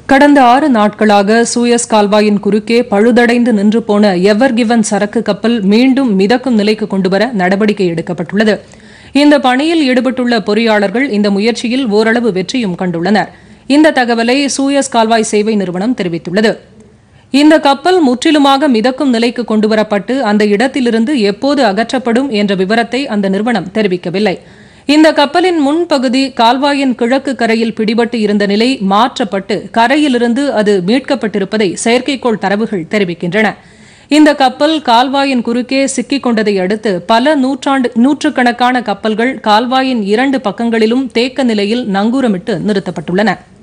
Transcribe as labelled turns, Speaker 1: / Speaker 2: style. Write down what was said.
Speaker 1: கடந்த 6 நாட்களாக சூயஸ் கால்வாயின் குறுக்கே பழுதடைந்து நின்று போன எவர் கிவன் சரக்கு கப்பல் மீண்டும் மிதக்கும் நிலைக்கு கொண்டுவர நடவடிக்கை எடுக்கப்பட்டுள்ளது. இந்த பணியில் ஈடுபட்டுள்ள பொறியாளர்கள் இந்த முயற்சியில் ஓரளவு வெற்றியும் கண்டுள்ளனர். இந்த தகவலை சூயஸ் கால்வாய் சேவை நிறுவனம் தெரிவித்துள்ளது. இந்த கப்பல் முற்றிலுமாக மிதக்கும் நிலைக்கு கொண்டுவரப்பட்டு அந்த இடத்திலிருந்து எப்போது அகற்றப்படும் என்ற விவரத்தை அந்த நிறுவனம் தெரிவிக்கவில்லை. இந்த கப்பலின் முன்பகுதி கால்வாயின் கிழக்கு கரையில் பிடிபட்டு இருந்த நிலை மாற்றப்பட்டு கரையிலிருந்து அது மீட்கப்பட்டிருப்பதை செயற்கைக்கோள் தரவுகள் தெரிவிக்கின்றன. இந்த கப்பல் கால்வாயின் குறுக்கே சிக்கிக் கொண்டதை அடுத்து பல நூற்றுக்கணக்கான கப்பல்கள் கால்வாயின் 2 பக்கங்களிலும் தேக்க நிலையில் நங்கூரமிட்டு நிறுத்தப்பட்டுள்ளன.